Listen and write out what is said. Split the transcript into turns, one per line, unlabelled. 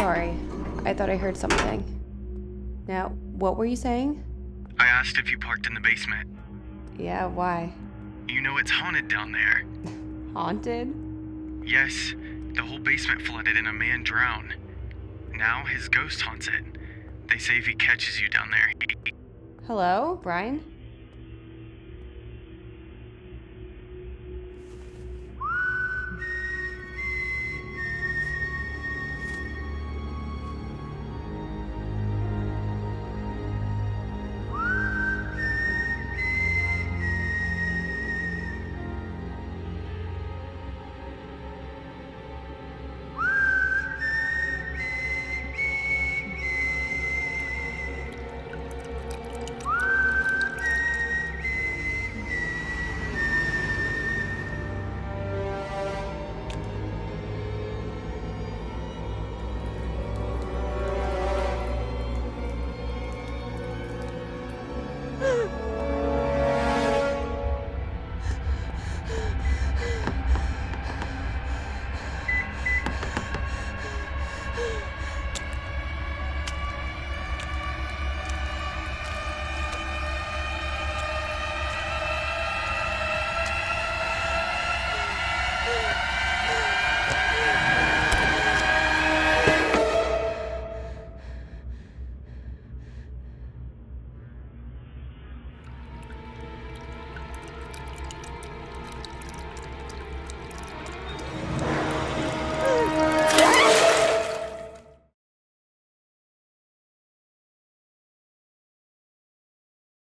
Sorry. I thought I heard something. Now, what were you saying?
I asked if you parked in the basement.
Yeah, why?
You know it's haunted down there.
Haunted?
Yes, the whole basement flooded and a man drowned. Now his ghost haunts it. They say if he catches you down there,
Hello, Brian?